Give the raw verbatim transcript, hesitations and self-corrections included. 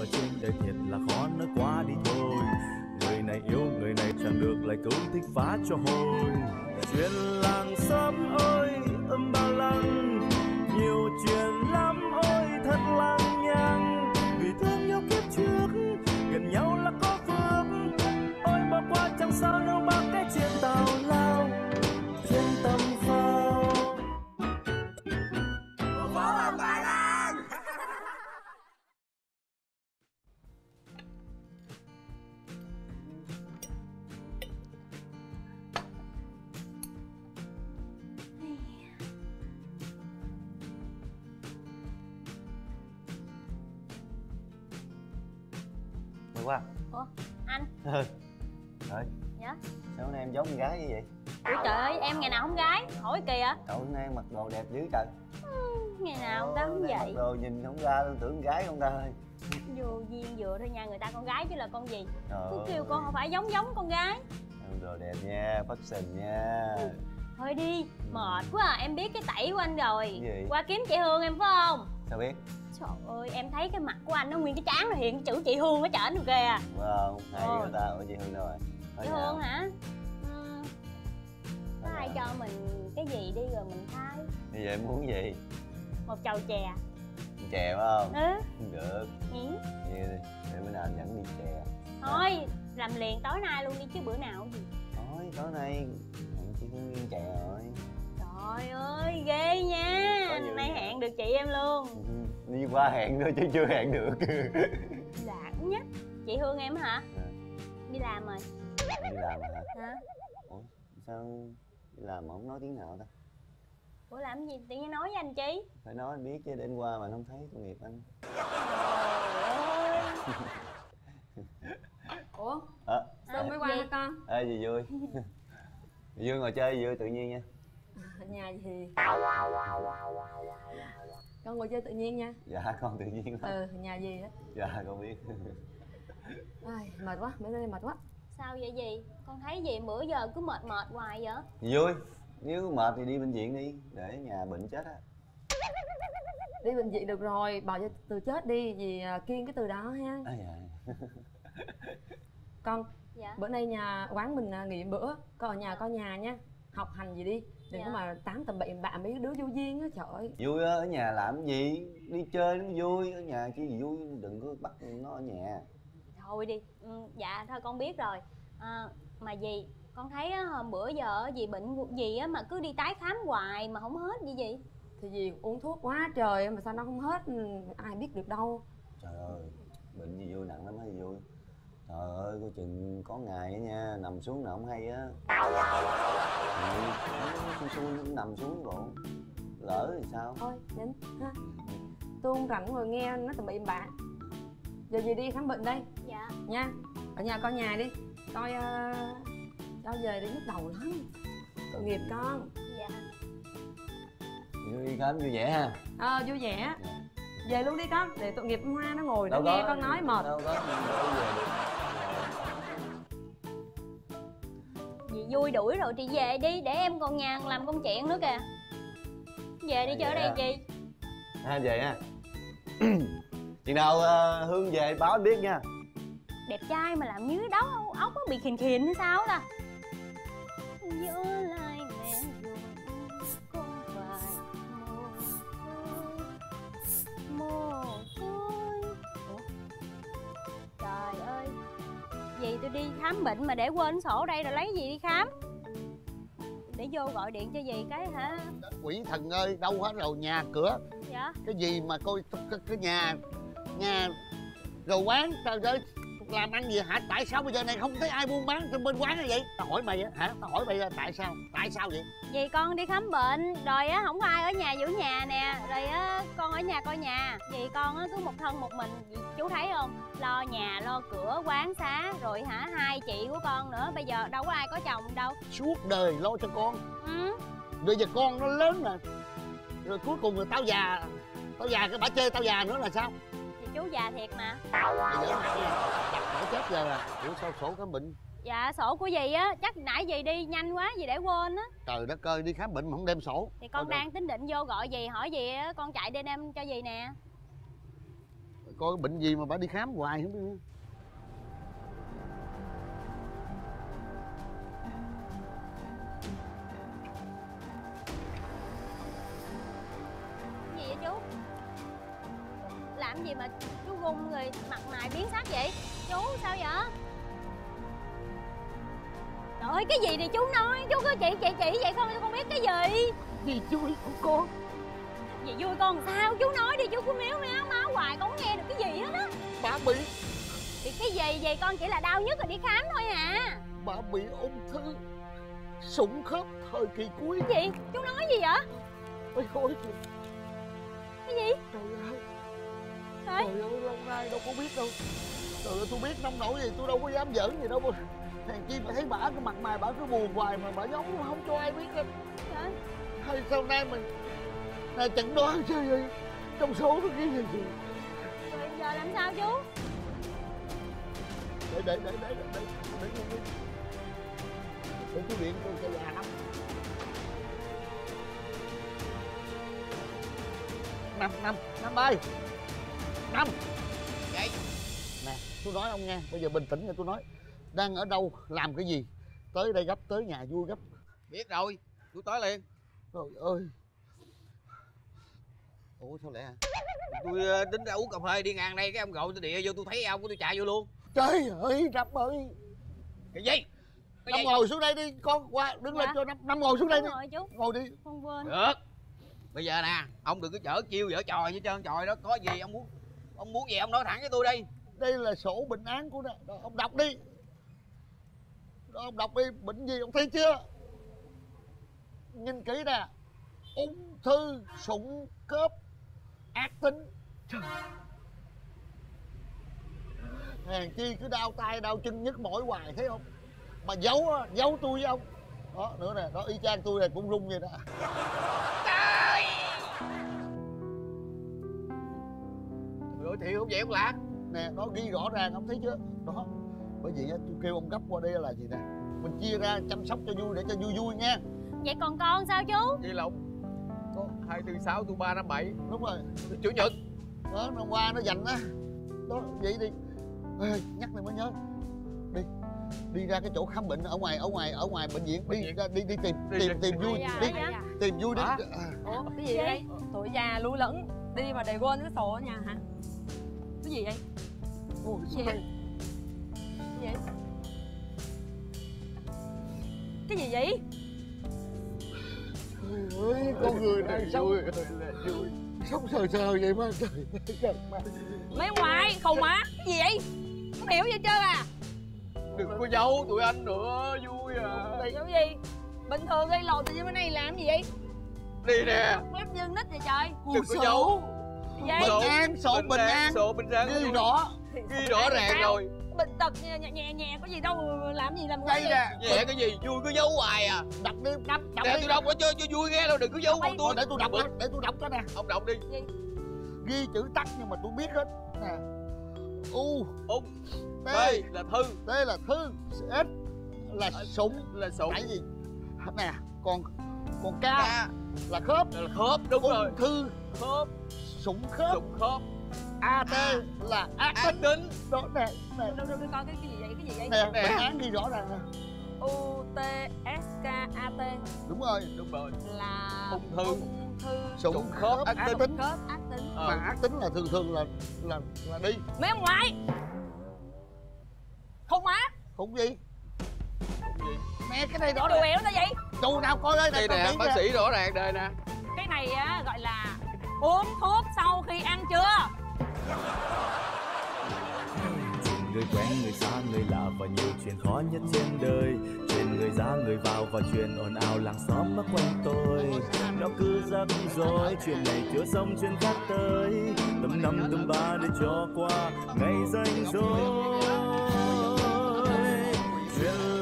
ở trên đời thiệt là khó nói quá đi thôi. Người này yêu người này chẳng được lại cứ thích phá cho hôi. Chuyện làng xóm ơi âm ba lăng, nhiều chuyện lắm ôi thật lằng nhằng. Vì thương nhau kiếp trước gần nhau là có phước, ôi bỏ qua chẳng sao đâu bao cái chuyện tào lao trên tầm phao. Phố âm ba lăng. Mày quá. Ủa anh? Ừ. Rồi. Dạ. Sao hôm nay em giống con gái như vậy? Ủa trời ơi, em ngày nào không gái? Hỏi kỳ à? Cậu hôm nay mặc đồ đẹp dữ trời. Ừ, ngày nào không ta không vậy? Mặc đồ nhìn không ra luôn, tưởng con gái không ta ơi. Vô duyên vừa thôi nha, người ta con gái chứ là con gì. Trời Cứ ơi. kêu con không phải giống giống con gái. Em đồ đẹp nha, fashion nha. Ừ. Thôi đi, mệt quá à, em biết cái tẩy của anh rồi. Cái gì? Qua kiếm chị Hương em phải không? Sao biết? Trời ơi, em thấy cái mặt của anh nó nguyên cái trán nó hiện cái chữ chị Hương ở trển rồi kìa. Wow, hay Ồ. người ta. Ủa chị Hương đâu rồi? Chị Hương hả? Ừ. Có ai cho mình cái gì đi rồi mình thay. Bây giờ em muốn gì? Một chầu chè. Chè phải không? Ừ. Không được. Nhỉ? Vậy đi, để bữa nào anh dẫn đi chè. Thôi, làm liền tối nay luôn đi chứ bữa nào gì. Thôi, tối nay hẹn chị Hương đi chè rồi. Trời ơi, ghê nha. Nay hẹn được chị em luôn. Ừ, đi qua hẹn thôi chứ chưa hẹn được. Lãng nhất. Chị Hương em hả? À. Đi làm rồi. Đi làm hả? Hả? Ủa, sao đi làm mà không nói tiếng nào ta? Ủa làm gì? Tự nhiên nói với anh Chí. Phải nói anh biết chứ, đêm qua mà không thấy tội nghiệp anh. Trời ơi. Ủa? À, Sao mới qua hả con? Ê dì vui. Dì vui ngồi chơi, dì vui tự nhiên nha. Nhà gì? Con ngồi chơi tự nhiên nha. Dạ con tự nhiên lắm. Ừ, nhà gì á? Dạ con biết. Ai, mệt quá, mấy nay mệt quá. Sao vậy dì? Con thấy dì bữa giờ cứ mệt mệt hoài vậy? Dì vui, nếu mệt thì đi bệnh viện đi, để ở nhà bệnh chết á. Đi bệnh viện được rồi, bỏ cho từ chết đi, vì kiêng cái từ đó ha. À, dạ. Con, dạ. Bữa nay nhà quán mình nghỉ bữa, con ở nhà con nhà nha. Học hành gì đi, đừng dạ. có mà tám tầm bậy bạ mấy đứa vô duyên á, trời ơi. Vui á, ở nhà làm gì, đi chơi nó vui, ở nhà chứ gì vui, đừng có bắt nó ở nhà. Thôi đi, ừ, dạ thôi con biết rồi. À, mà dì, con thấy á, hôm bữa giờ dì bệnh gì á mà cứ đi tái khám hoài mà không hết gì gì. Thì dì uống thuốc quá trời mà sao nó không hết, ai biết được đâu. Trời ơi, bệnh gì vui nặng lắm á vui. Trời ơi, coi chừng có ngày á nha, nằm xuống nào không hay á. Xui xui nó nằm xuống bộ, lỡ thì sao? Thôi, đến ha. Tôi không rảnh ngồi nghe nó tầm bậy bạ. Giờ gì đi khám bệnh đây. Dạ. Nha, ở nhà con nhà đi. Coi uh, cho về đi nhức đầu lắm. Tội nghiệp con. Dạ. Đi khám vui vẻ ha. Ờ, vui vẻ. Dạ. Về luôn đi con, để tội nghiệp Hoa nó ngồi Đâu nó nghe có, con nói mệt. đâu có, đâu về được. Dì vui đuổi rồi chị về đi, để em còn nhà làm công chuyện nữa kìa. Về đi, À, chơi ở đây à. chị. Ha, về ha. Chừng nào uh, Hương về báo anh biết nha. Đẹp trai mà làm như đấu ốc nó bị khìn khìn hay sao ta. Nhớ lại mẹ ruột con vài mồ côi. Ủa? Trời ơi, gì tôi đi khám bệnh mà để quên sổ đây rồi lấy gì đi khám. Để vô gọi điện cho dì cái hả? Quỷ thần ơi, đâu hết rồi, nhà cửa. Dạ. Cái gì mà coi cái, cái nhà nhà rồi quán, trời ơi, làm ăn gì hả? Tại sao bây giờ này không thấy ai buôn bán trên bên quán hay vậy? Tao hỏi mày á hả? Tao hỏi mày là tại sao? Tại sao vậy? Vì con đi khám bệnh rồi á, không có ai ở nhà giữ nhà nè, rồi á con ở nhà coi nhà. Vì con á cứ một thân một mình, chú thấy không, lo nhà lo cửa quán xá rồi hả, hai chị của con nữa, bây giờ đâu có ai có chồng đâu. Suốt đời lo cho con. Ừ. Bây giờ con nó lớn rồi, rồi cuối cùng là tao già, tao già cái bả chơi tao già nữa là sao? Thì chú già thiệt mà. Bây giờ chặt nó chết giờ à. Ủa sao sổ khám bệnh? Dạ sổ của dì á, chắc nãy dì đi nhanh quá dì để quên á. Trời đất ơi, đi khám bệnh mà không đem sổ. Thì con Thôi đang tính định vô gọi dì hỏi dì á, con chạy đi đem cho dì nè. Coi bệnh gì mà bà đi khám hoài không biết. Gì vậy chú? Làm gì mà chú run người mặt mày biến sắc vậy? Chú sao vậy? Trời ơi, cái gì thì chú nói, chú cứ chỉ chỉ chỉ vậy không, tôi không biết cái gì. Gì vui của con? Gì vui con sao? Chú nói đi, chú cứ méo méo máu hoài con không nghe được cái gì hết á. Bà bị Thì cái gì vậy con, chỉ là đau nhức rồi đi khám thôi à. Bà bị ung thư sụn khớp thời kỳ cuối. Cái gì? Chú nói gì vậy? Ôi ôi kìa. Cái gì? Trời ơi. Trời. Trời ơi, lâu nay đâu có biết đâu. Trời ơi, tôi biết nông nổi gì tôi đâu có dám giỡn gì đâu. Hèn chi mà thấy bả cái mặt mày bả cứ buồn hoài mà bả giống không cho ai biết đâu. Trời. Hay sau nay mình là chẩn đoán chứ gì trong số nó ghi gì. Rồi giờ làm sao chú? Để để để để để để để để để chú điện tôi cho già năm năm năm năm ơi năm vậy nè tôi nói ông nghe, bây giờ bình tĩnh nha, tôi nói đang ở đâu làm cái gì, tới đây gấp, tới nhà vui gấp. biết rồi, tôi tới liền. Trời ơi. Ủa sao lẽ hả? Tôi ờ, tính ra uống cà phê đi ngang đây, cái ông gọi tôi địa vô, tôi thấy ông tôi chạy vô luôn. Trời ơi Năm ơi. Cái gì? Cái Năm gì? ngồi xuống đây đi con, qua đứng lên Dạ. cho Năm Năm ngồi xuống đây đi. Đúng rồi chú, Ngồi đi. con quên. Được. Bây giờ nè, ông đừng có chở chiêu dở trò với trơn tròi đó, có gì ông muốn ông muốn gì ông nói thẳng với tôi đi. Đây là sổ bệnh án của nó. Đó, ông đọc đi. Đó, ông đọc đi, bệnh gì ông thấy chưa? Nhìn kỹ nè. Ung thư sụn khớp ác tính. Trời. Hèn chi cứ đau tay đau chân nhức mỏi hoài thấy không? Mà giấu giấu tôi với ông. Đó nữa nè, đó y chang tôi này cũng run vậy đó. Rồi thì không vậy ông Lạc. Nè nó ghi rõ ràng ông thấy chưa? Đó. Bởi vì á, tôi kêu ông gấp qua đây là gì nè, mình chia ra chăm sóc cho vui để cho vui vui nha. Vậy còn con sao chú? Vậy là ông có hai tư sáu tôi ba năm bảy Đúng rồi. chủ nhật. Đó năm qua nó dành á. Đó vậy đi. Ê, nhắc này mới nhớ. Đi đi ra cái chỗ khám bệnh ở ngoài ở ngoài ở ngoài bệnh viện, đi ra đi đi tìm Đi, tìm đi, tìm đi. vui, Dạ, đi dạ. tìm vui đi. Hả? À, Ủa cái gì Gì? đây? Tuổi già lú lẫn đi mà để quên cái sổ ở nhà hả? Cái gì vậy? ôi, Gì? sao đây? Cái gì? Cái gì vậy? Trời ơi, con người này sống Vui là vui. sống sờ sờ vậy mà trời ơi, trời má. Mấy ông ngoại khùng má. Cái gì vậy? Không hiểu gì hết trơn à? Đừng có giấu tụi anh nữa, vui à. Kiểu gì? Bình thường gây lộn tự nhiên bên này làm gì vậy? Đi nè, Mép dương nít vậy trời. đừng có giấu. Cái gì? Bệnh án, sổ bệnh án sổ bệnh án ghi rõ. ghi rõ ràng rồi. Bệnh tật nhẹ nhẹ nhẹ có gì đâu làm gì làm Đây nè, Nhẹ cái gì, vui cứ giấu hoài à. đọc đi, đọc đọc Nè đi. tôi đọc ở cho cho vui nghe đâu, đừng có giấu bọn Thôi tôi. để tôi đọc đó, để tôi đọc đó nè. Ông đọc đi. Ghi chữ tắt nhưng mà tôi biết hết nè. U Ung T B là thư, T là thư, S là súng là sụn, cái gì nè, còn còn K A là khớp, là khớp, đúng rồi. ung thư Khớp, sụn khớp, sụn khớp. A T A. là ác Ác tính. tính. Đó nè nè đâu đâu đâu coi cái cái gì vậy? Cái gì vậy? nè, Nè. bệnh án ghi rõ ràng nè. U T S K A T Đúng rồi, Đúng rồi. là Ung thư. ung thư sụn Sụn khớp khớp, ác ác tính. khớp ác tính. Ờ. Mà ác tính là thường thường là là là đi Mấy ông ngoại khùng má. cũng gì nè, cái này rõ Đồ ràng. bẹo nó vậy? Chú nào coi đây Đây tao nè, nghĩ bác ra. sĩ rõ ràng đây nè. Cái này á gọi là uống thuốc sau khi ăn chưa? Chuyện người quen, người xa, người lạ và nhiều chuyện khó nhất trên đời. Chuyện người ra, người vào và chuyện ồn ào làng xóm ở quanh tôi. Nó cứ rắc rối, chuyện này chưa xong chuyện khác tới. Tầm năm tầm ba để cho qua ngày rảnh rỗi. Chuyện